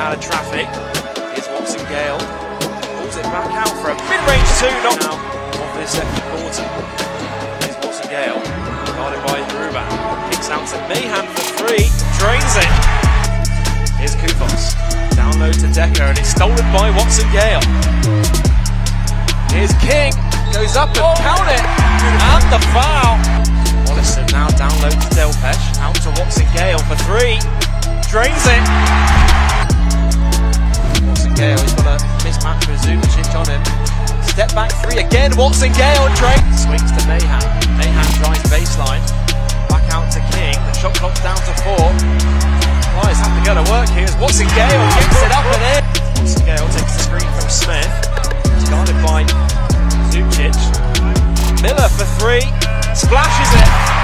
out of traffic. Here's Watson-Gayle. Pulls it back out for a mid-range two. Not now of this second quarter. Here's Watson-Gayle. Guarded by Ruben. Kicks out to Mayhan for three. Drains it. Here's Kufos. Download to Decker, and it's stolen by Watson-Gayle. Here's King. Goes up and count it. And the foul. Wallace now download to Delpesh. Out to Watson-Gayle for three. Drains it. Watson-Gayle, he's got a mismatch with Zubicic on him. Step back three again. Watson-Gayle drains. Swings to Mayhan. Mayhan drives baseline. Back out to King. The shot clock's down to 4. Flyers have to go to work here as Watson-Gayle gets it up and in. Watson-Gayle takes the screen from Smith. It's guarded by Zubicic. Miller for three. Splashes it.